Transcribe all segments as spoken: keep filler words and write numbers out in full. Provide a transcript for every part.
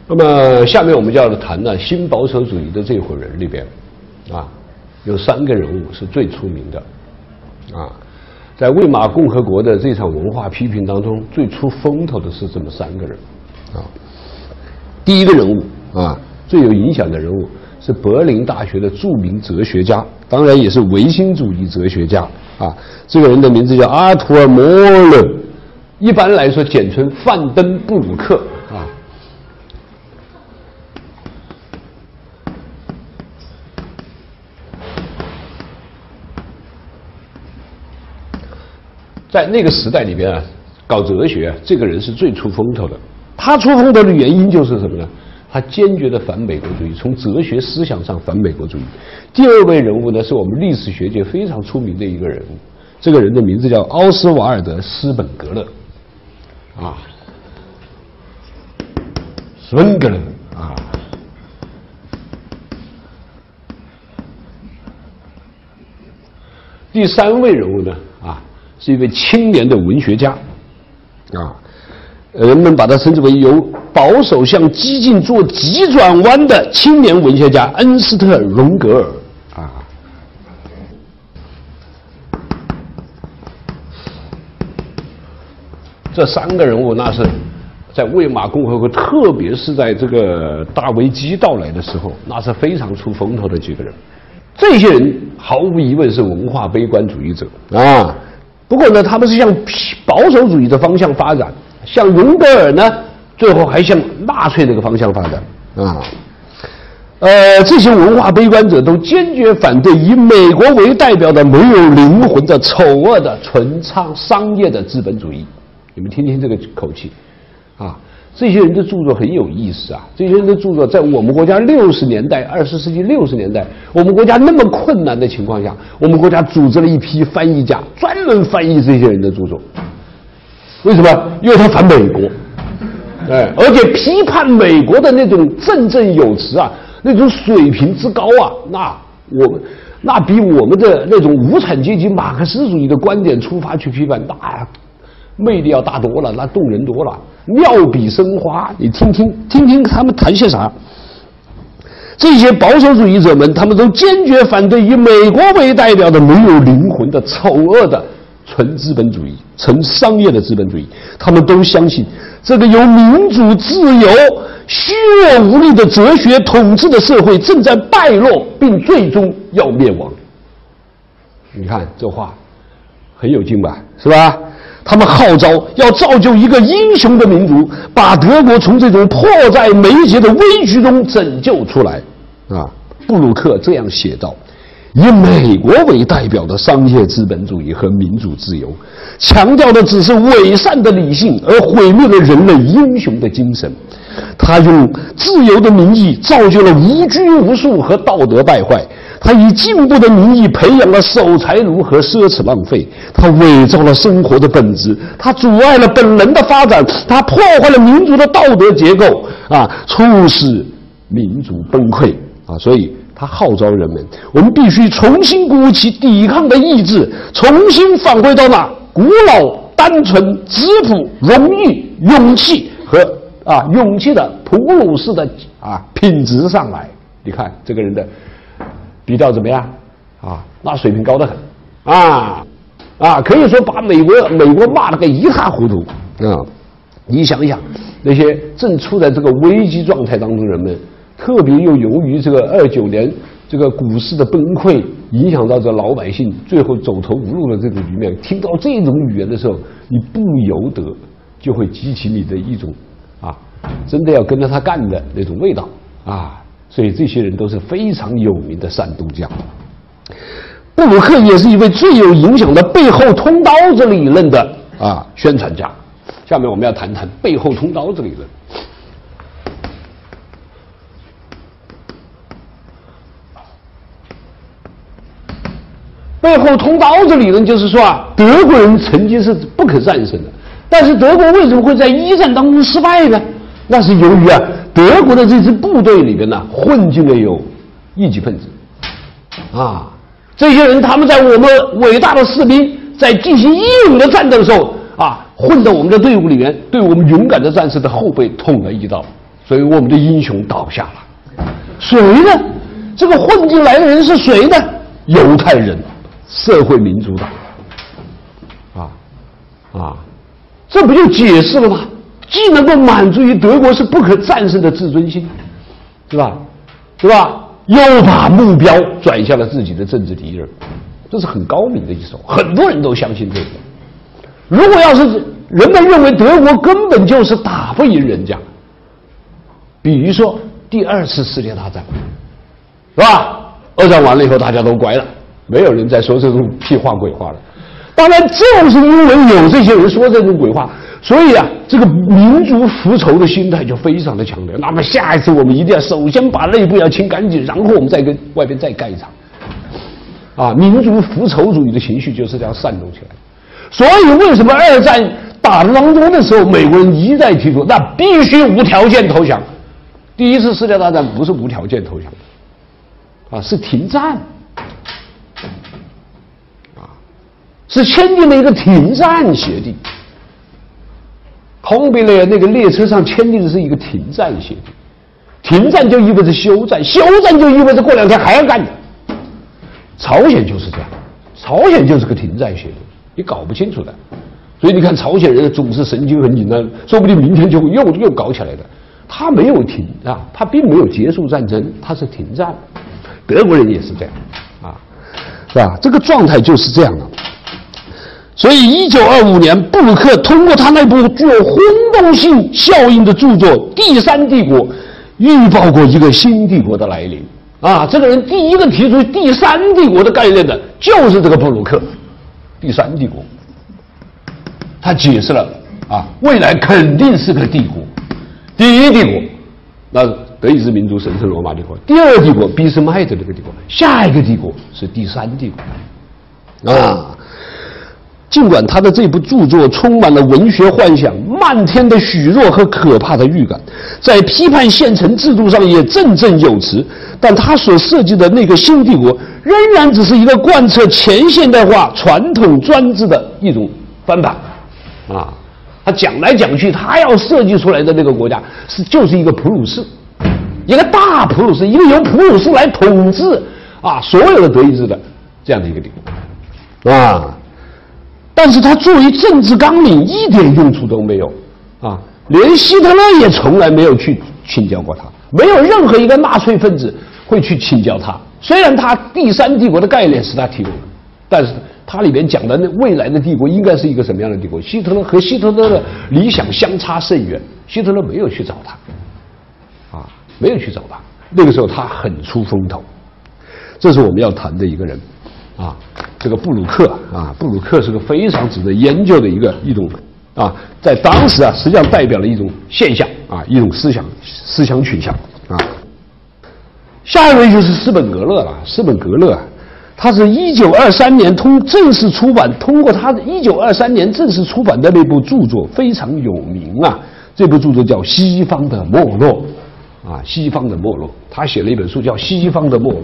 那么下面我们就要谈呢新保守主义的这伙人里边，啊，有三个人物是最出名的，啊，在魏玛共和国的这场文化批评当中，最出风头的是这么三个人，啊，第一个人物啊，最有影响的人物是柏林大学的著名哲学家，当然也是唯心主义哲学家啊，这个人的名字叫阿图尔·莫勒，一般来说简称范登布鲁克啊。在那个时代里边啊，搞哲学啊，这个人是最出风头的。他出风头的原因就是什么呢？他坚决的反美国主义，从哲学思想上反美国主义。第二位人物呢，是我们历史学界非常出名的一个人物，这个人的名字叫奥斯瓦尔德·斯本格勒，啊，斯本格勒啊。第三位人物呢，啊。是一位青年的文学家，啊，人们把他称之为由保守向激进做急转弯的青年文学家恩斯特·荣格尔，啊，这三个人物那是在魏玛共和国，特别是在这个大危机到来的时候，那是非常出风头的几个人。这些人毫无疑问是文化悲观主义者啊。不过呢，他们是向保守主义的方向发展，像荣格尔呢，最后还向纳粹这个方向发展啊。呃，这些文化悲观者都坚决反对以美国为代表的没有灵魂的丑恶的纯商商业的资本主义。你们听听这个口气啊！这些人的著作很有意思啊！这些人的著作在我们国家六十年代，二十世纪六十年代，我们国家那么困难的情况下，我们国家组织了一批翻译家，专门翻译这些人的著作。为什么？因为他反美国，哎，而且批判美国的那种振振有词啊，那种水平之高啊，那我们那比我们的那种无产阶级马克思主义的观点出发去批判，那魅力要大多了，那动人多了，妙笔生花。你听听听听他们谈些啥？这些保守主义者们，他们都坚决反对以美国为代表的没有灵魂的丑恶的纯资本主义、纯商业的资本主义。他们都相信，这个由民主、自由、虚弱无力的哲学统治的社会正在败落，并最终要灭亡。你看这话很有劲吧，是吧？他们号召要造就一个英雄的民族，把德国从这种迫在眉睫的危局中拯救出来。啊，布鲁克这样写道：以美国为代表的商业资本主义和民主自由，强调的只是伪善的理性，而毁灭了人类英雄的精神。他用自由的名义造就了无拘无束和道德败坏。他以进步的名义培养了守财奴和奢侈浪费，他伪造了生活的本质，他阻碍了本人的发展，他破坏了民族的道德结构，啊，促使民族崩溃啊！所以他号召人们，我们必须重新鼓起抵抗的意志，重新返回到那古老、单纯、质朴、荣誉、勇气和啊勇气的普鲁士的啊品质上来。你看这个人的比较怎么样啊？那水平高得很啊啊！可以说把美国美国骂得个一塌糊涂啊！你想想，那些正处在这个危机状态当中人们，特别又由于这个二九年这个股市的崩溃，影响到这老百姓最后走投无路的这种局面，听到这种语言的时候，你不由得就会激起你的一种啊，真的要跟着他干的那种味道啊！所以这些人都是非常有名的煽动家。布鲁克也是一位最有影响的背后通刀子理论的啊宣传家。下面我们要谈谈背后通刀子理论。背后通刀子理论就是说啊，德国人曾经是不可战胜的，但是德国为什么会在一战当中失败呢？那是由于啊，德国的这支部队里边呢，混进了有异己分子，啊，这些人他们在我们伟大的士兵在进行英勇的战斗的时候啊，混到我们的队伍里面，对我们勇敢的战士的后背捅了一刀， 所以我们的英雄倒下了。谁呢？这个混进来的人是谁呢？犹太人，社会民主党。啊啊，这不就解释了吗？既能够满足于德国是不可战胜的自尊心，是吧？是吧？又把目标转向了自己的政治敌人，这是很高明的一手，很多人都相信这个。如果要是人们认为德国根本就是打不赢人家，比如说第二次世界大战，是吧？二战完了以后，大家都乖了，没有人再说这种屁话鬼话了。当然，正是因为有这些人说这种鬼话，所以啊，这个民族复仇的心态就非常的强烈。那么下一次我们一定要首先把内部要清干净，然后我们再跟外边再干一场。啊，民族复仇主义的情绪就是这样煽动起来。所以，为什么二战打的当中的时候，美国人一再提出，那必须无条件投降。第一次世界大战不是无条件投降的，啊，是停战。是签订了一个停战协定，红贝勒那个列车上签订的是一个停战协定，停战就意味着休战，休战就意味着过两天还要干的。朝鲜就是这样，朝鲜就是个停战协定，你搞不清楚的。所以你看朝鲜人总是神经很紧张，说不定明天就会又又搞起来的。他没有停啊，他并没有结束战争，他是停战。德国人也是这样啊，是吧？这个状态就是这样的。所以，一九二五年，布鲁克通过他那部具有轰动性效应的著作《第三帝国》，预报过一个新帝国的来临。啊，这个人第一个提出第三帝国的概念的，就是这个布鲁克。第三帝国，他解释了啊，未来肯定是个帝国。第一帝国，那德意志民族神圣罗马帝国；第二帝国，俾斯麦的那个帝国；下一个帝国是第三帝国。啊。尽管他的这部著作充满了文学幻想、漫天的许诺和可怕的预感，在批判现成制度上也振振有词，但他所设计的那个新帝国仍然只是一个贯彻前现代化传统专制的一种翻版。啊，他讲来讲去，他要设计出来的那个国家是就是一个普鲁士，一个大普鲁士，一个由普鲁士来统治啊所有的德意志的这样的一个帝国，啊。但是他作为政治纲领一点用处都没有，啊，连希特勒也从来没有去请教过他，没有任何一个纳粹分子会去请教他。虽然他第三帝国的概念是他提供的，但是他里面讲的那未来的帝国应该是一个什么样的帝国？希特勒和希特勒的理想相差甚远，希特勒没有去找他，啊，没有去找他。那个时候他很出风头，这是我们要谈的一个人。啊，这个布鲁克啊，布鲁克是个非常值得研究的一个一种啊，在当时啊，实际上代表了一种现象啊，一种思想思想取向啊。下一位就是斯本格勒了，斯本格勒，他是一九二三年通正式出版，通过他的一九二三年正式出版的那部著作非常有名啊，这部著作叫《西方的没落》啊，《西方的没落》，他写了一本书叫《西方的没落》。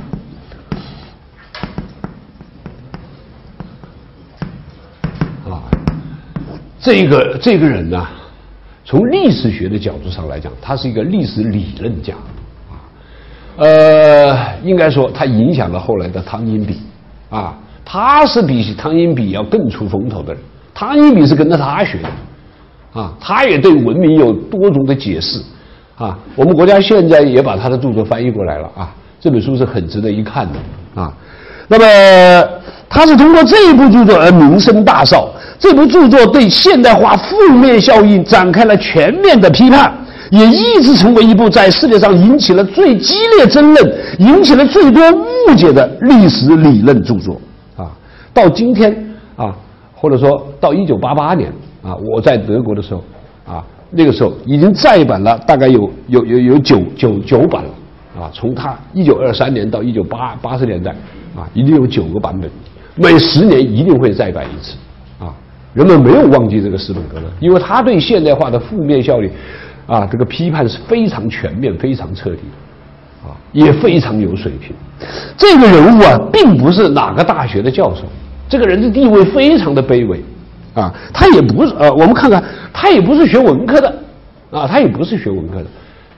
这个这个人呢，从历史学的角度上来讲，他是一个历史理论家，啊，呃，应该说他影响了后来的汤因比，啊，他是比汤因比要更出风头的人。汤因比是跟着他学的，啊，他也对文明有多种的解释，啊，我们国家现在也把他的著作翻译过来了，啊，这本书是很值得一看的，啊，那么他是通过这一部著作而名声大噪。这部著作对现代化负面效应展开了全面的批判，也一直成为一部在世界上引起了最激烈争论、引起了最多误解的历史理论著作。啊，到今天啊，或者说到一九八八年啊，我在德国的时候啊，那个时候已经再版了，大概有有有有九九九版了啊。从它一九二三年到一九八八十年代啊，一定有九个版本，每十年一定会再版一次。人们没有忘记这个斯本格勒，因为他对现代化的负面效应，啊，这个批判是非常全面、非常彻底，啊，也非常有水平。这个人物啊，并不是哪个大学的教授，这个人的地位非常的卑微，啊，他也不是呃，我们看看，他也不是学文科的，啊，他也不是学文科的，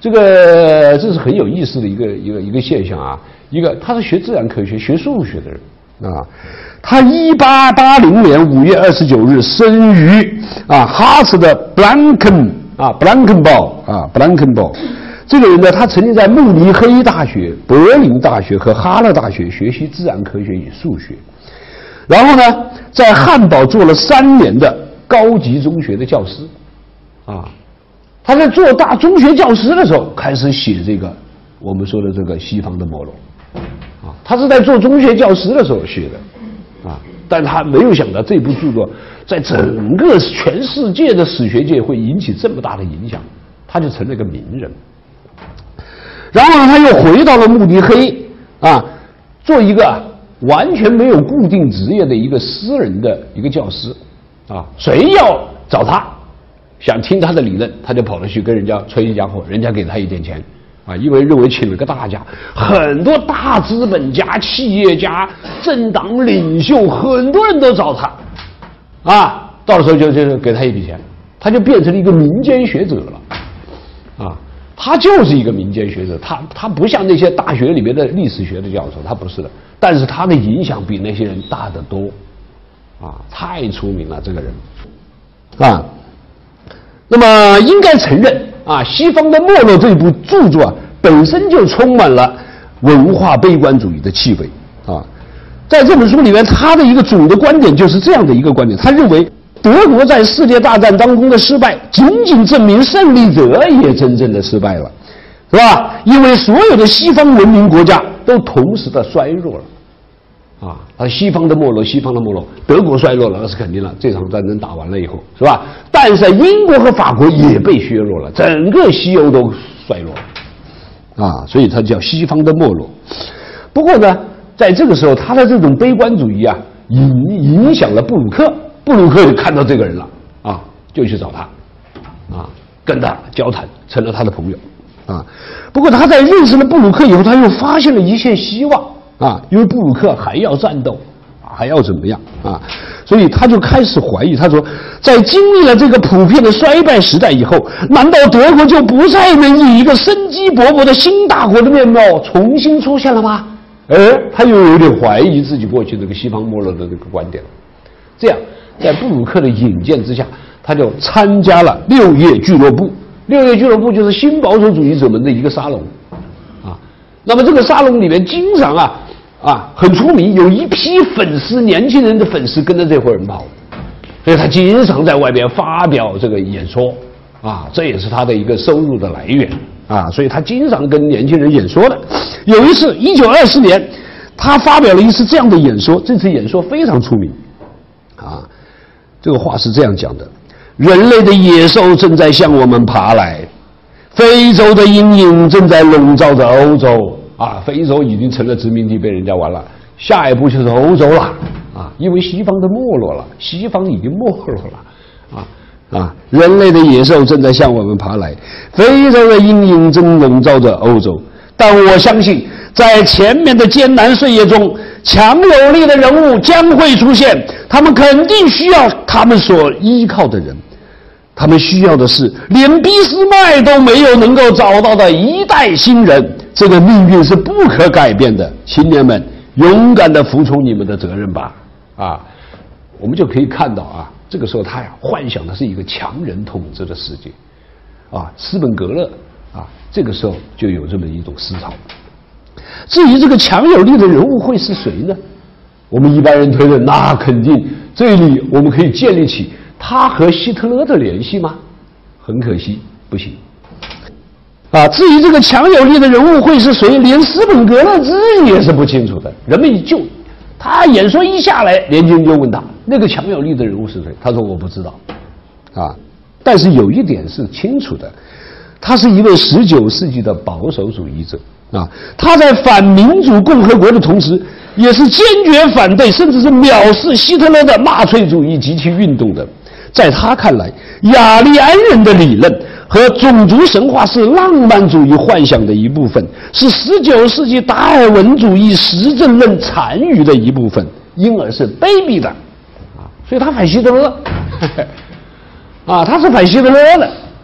这个这是很有意思的一个一个一个现象啊。一个他是学自然科学、学数学的人啊，他一八八零年五月二十九日生于啊哈茨的布兰肯啊布兰肯堡啊布兰肯堡。这个人呢，他曾经在慕尼黑大学、柏林大学和哈勒大学学习自然科学与数学，然后呢，在汉堡做了三年的高级中学的教师啊。他在做大中学教师的时候，开始写这个我们说的这个西方的没落啊。他是在做中学教师的时候写的啊，但他没有想到这部著作在整个全世界的史学界会引起这么大的影响，他就成了一个名人。然后呢，他又回到了慕尼黑啊，做一个完全没有固定职业的一个私人的一个教师啊，谁要找他想听他的理论，他就跑了去跟人家吹一家伙，人家给他一点钱啊，因为认为请了个大家，很多大资本家、企业家、政党领袖，很多人都找他啊，到的时候就就给他一笔钱，他就变成了一个民间学者了啊。他就是一个民间学者，他他不像那些大学里面的历史学的教授，他不是的，但是他的影响比那些人大得多啊，太出名了这个人啊。那么应该承认啊，《西方的没落》这部著作啊，本身就充满了文化悲观主义的气味啊。在这本书里面，他的一个主的观点就是这样的一个观点，他认为德国在世界大战当中的失败，仅仅证明胜利者也真正的失败了，是吧？因为所有的西方文明国家都同时的衰弱了。啊，而西方的没落，西方的没落，德国衰落了，那是肯定了。这场战争打完了以后，是吧？但是英国和法国也被削弱了，整个西欧都衰落了，啊，所以它叫西方的没落。不过呢，在这个时候，他的这种悲观主义啊，影影响了布鲁克，布鲁克就看到这个人了，啊，就去找他，啊，跟他交谈，成了他的朋友，啊。不过他在认识了布鲁克以后，他又发现了一线希望。啊，因为布鲁克还要战斗，还要怎么样啊？所以他就开始怀疑，他说，在经历了这个普遍的衰败时代以后，难道德国就不再能以一个生机勃勃的新大国的面貌重新出现了吗？而他又有点怀疑自己过去这个西方没落的这个观点。这样，在布鲁克的引荐之下，他就参加了六月俱乐部。六月俱乐部就是新保守主义者们的一个沙龙啊。那么这个沙龙里面经常啊。啊，很出名，有一批粉丝，年轻人的粉丝跟着这伙人跑，所以他经常在外边发表这个演说，啊，这也是他的一个收入的来源啊，所以他经常跟年轻人演说的。有一次，一九二四年，他发表了一次这样的演说，这次演说非常出名，啊，这个话是这样讲的：人类的野兽正在向我们爬来，非洲的阴影正在笼罩着欧洲。啊，非洲已经成了殖民地，被人家玩了。下一步就是欧洲了啊，因为西方的没落了，西方已经没落了啊啊！人类的野兽正在向我们爬来，非洲的阴影正笼罩着欧洲。但我相信，在前面的艰难岁月中，强有力的人物将会出现，他们肯定需要他们所依靠的人。他们需要的是连俾斯麦都没有能够找到的一代新人。这个命运是不可改变的，青年们，勇敢地服从你们的责任吧！啊，我们就可以看到啊，这个时候他呀幻想的是一个强人统治的世界，啊，斯本格勒啊，这个时候就有这么一种思潮。至于这个强有力的人物会是谁呢？我们一般人推论，那肯定这里我们可以建立起他和希特勒的联系吗？很可惜，不行。啊，至于这个强有力的人物会是谁，连斯本格勒自己也是不清楚的。人们就他演说一下来，年轻人就问他那个强有力的人物是谁，他说我不知道。啊，但是有一点是清楚的，他是一位十九世纪的保守主义者啊，他在反民主共和国的同时，也是坚决反对甚至是藐视希特勒的纳粹主义及其运动的。在他看来，雅利安人的理论和种族神话是浪漫主义幻想的一部分，是十九世纪达尔文主义实证论残余的一部分，因而是卑鄙的啊！所以他反希特勒，啊，他是反希特勒的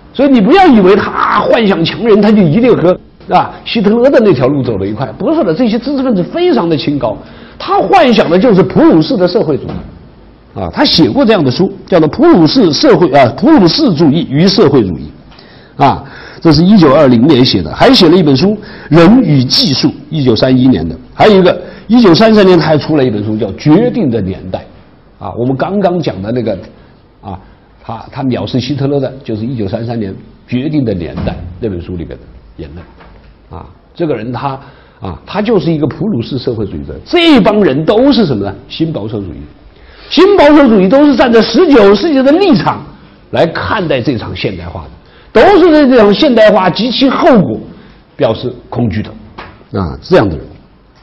所以你不要以为他幻想强人，他就一定和啊希特勒的那条路走得一块，不是的。这些知识分子非常的清高，他幻想的就是普鲁士的社会主义，啊，他写过这样的书，叫做《普鲁士社会啊普鲁士主义与社会主义》，啊，这是一九二零年写的，还写了一本书《人与技术》，一九三一年的，还有一个一九三三年他还出了一本书叫《决定的年代》，啊，我们刚刚讲的那个，啊。他他藐视希特勒的，就是一九三三年《决定的年代》那本书里边的言论，啊，这个人他啊，他就是一个普鲁士社会主义者。这帮人都是什么呢？新保守主义，新保守主义都是站在十九世纪的立场来看待这场现代化的，都是对这场现代化及其后果表示恐惧的，啊，这样的人。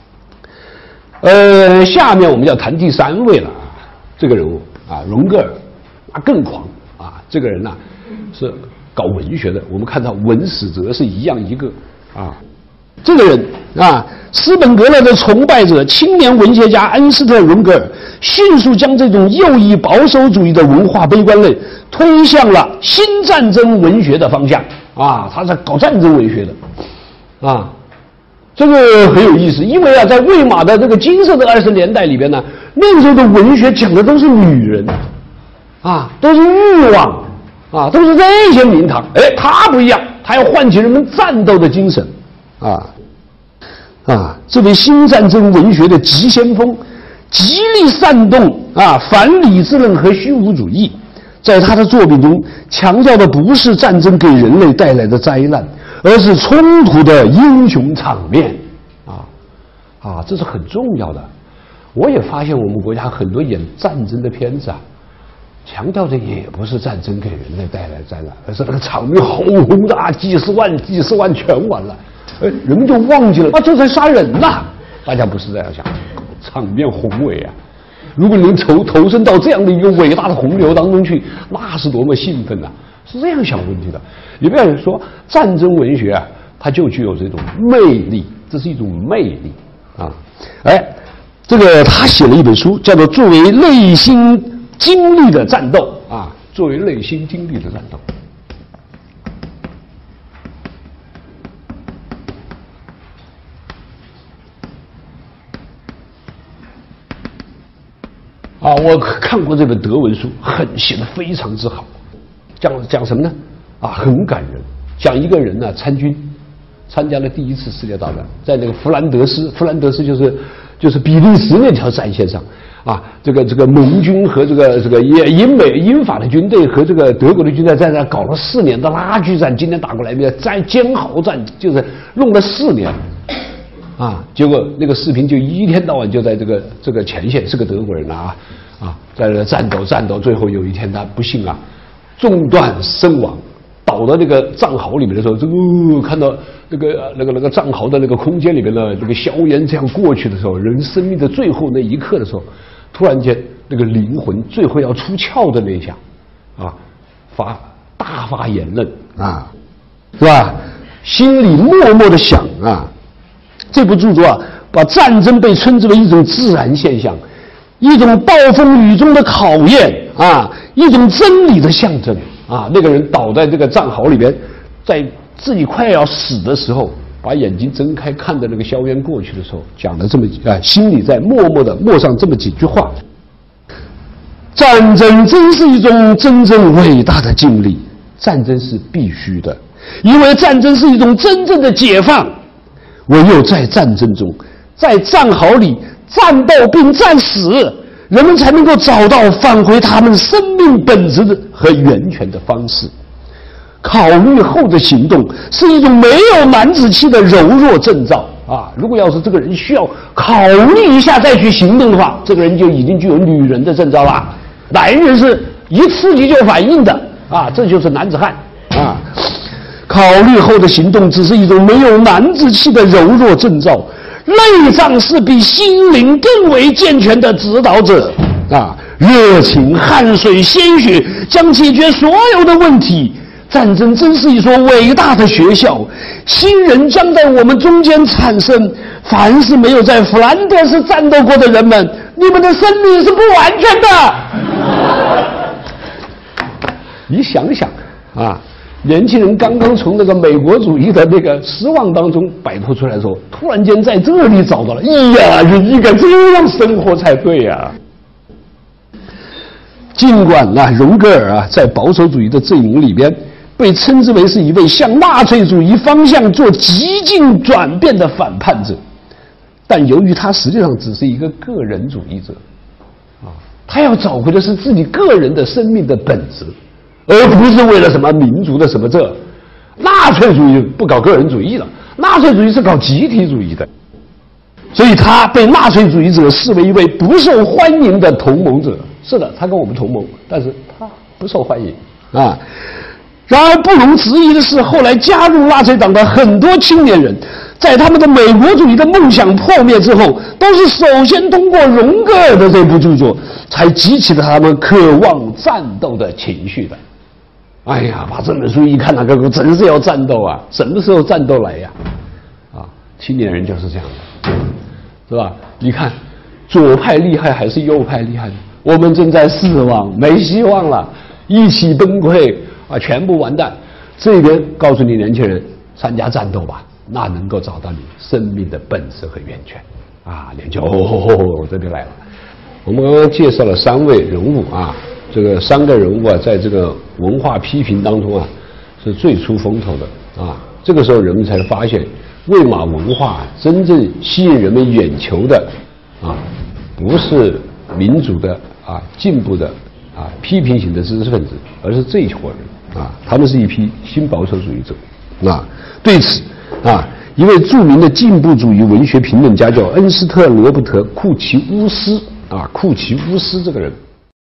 呃，下面我们要谈第三位了，这个人物啊，荣格尔。他更狂啊！这个人呐、啊，是搞文学的。我们看到文史哲是一样一个啊。这个人啊，斯本格勒的崇拜者、青年文学家恩斯特·荣格尔，迅速将这种右翼保守主义的文化悲观论推向了新战争文学的方向啊。他是搞战争文学的啊。这个很有意思，因为啊，在魏玛的这个金色的二十年代里边呢，那个时候的文学讲的都是女人。啊，都是欲望，啊，都是这些名堂。哎，他不一样，他要唤起人们战斗的精神，啊，啊，这位新战争文学的急先锋，极力煽动啊反理智论和虚无主义，在他的作品中强调的不是战争给人类带来的灾难，而是冲突的英雄场面，啊，啊，这是很重要的。我也发现我们国家很多演战争的片子啊。强调的也不是战争给人类带来灾难，而是那个场面轰轰的啊，几十万、几十万全完了，哎，人们就忘记了啊，这在杀人呐！大家不是这样想，场面宏伟啊！如果能投投身到这样的一个伟大的洪流当中去，那是多么兴奋呐！是这样想问题的。你不要说战争文学啊，它就具有这种魅力，这是一种魅力啊！哎，这个他写了一本书，叫做《作为内心》。经历的战斗啊，作为内心经历的战斗啊，我看过这本德文书，很写的非常之好。讲讲什么呢？啊，很感人。讲一个人呢、啊、参军，参加了第一次世界大战，在那个弗兰德斯，弗兰德斯就是就是比利时那条战线上。啊，这个这个盟军和这个这个英英美英法的军队和这个德国的军队在那搞了四年的拉锯战，今天打过来没在煎熬战，就是弄了四年，啊，结果那个士兵就一天到晚就在这个这个前线，是个德国人啊啊，在那战斗战斗，最后有一天他不幸啊中弹身亡，倒到那个战壕里面的时候，这个、呃、看到那个那个那个战壕的那个空间里面的那个硝烟这样过去的时候，人生命的最后那一刻的时候。突然间，那个灵魂最后要出窍的那一下，啊，发大发言论啊，是吧？心里默默的想啊，这部著作啊，把战争被称之为一种自然现象，一种暴风雨中的考验啊，一种真理的象征啊。那个人倒在这个战壕里边，在自己快要死的时候。把眼睛睁开，看着那个硝烟过去的时候，讲了这么啊，心里在默默的默上这么几句话：战争真是一种真正伟大的经历，战争是必须的，因为战争是一种真正的解放。唯有在战争中，在战壕里战斗并战死，人们才能够找到返回他们生命本质的和源泉的方式。考虑后的行动是一种没有男子气的柔弱征兆啊！如果要是这个人需要考虑一下再去行动的话，这个人就已经具有女人的征兆了。男人是一刺激就反应的啊，这就是男子汉啊！考虑后的行动只是一种没有男子气的柔弱征兆，内脏是比心灵更为健全的指导者啊！热情、汗水、鲜血将解决所有的问题。战争真是一所伟大的学校，新人将在我们中间产生。凡是没有在弗兰德斯战斗过的人们，你们的生命是不完全的。你想想啊， 年轻人刚刚从那个美国主义的那个失望当中摆脱出来的时候，突然间在这里找到了，哎呀，你应该这样生活才对呀、啊。尽管啊，荣格尔啊，在保守主义的阵营里边被称之为是一位向纳粹主义方向做激进转变的反叛者，但由于他实际上只是一个个人主义者，啊，他要找回的是自己个人的生命的本质。而不是为了什么民族的什么这，纳粹主义不搞个人主义了，纳粹主义是搞集体主义的，所以他被纳粹主义者视为一位不受欢迎的同盟者。是的，他跟我们同盟，但是他不受欢迎啊。然而不容置疑的是，后来加入纳粹党的很多青年人，在他们的美国主义的梦想破灭之后，都是首先通过荣格尔的这部著作，才激起了他们渴望战斗的情绪的。哎呀，把这本书一看，那个真是要战斗啊！什么时候战斗来呀？啊，青年人就是这样的，是吧？你看，左派厉害还是右派厉害？我们正在失望，没希望了，一起崩溃啊，全部完蛋。这边告诉你年轻人，参加战斗吧，那能够找到你生命的本质和源泉啊！年轻人，哦哦哦，这边来了。我们刚刚介绍了三位人物啊。这个三个人物啊，在这个文化批评当中啊，是最出风头的啊。这个时候，人们才发现，魏玛文化真正吸引人们眼球的啊，不是民主的啊、进步的啊、批评型的知识分子，而是这一伙人啊。他们是一批新保守主义者啊。对此啊，一位著名的进步主义文学评论家叫恩斯特·罗伯特·库奇乌斯啊，库奇乌斯这个人。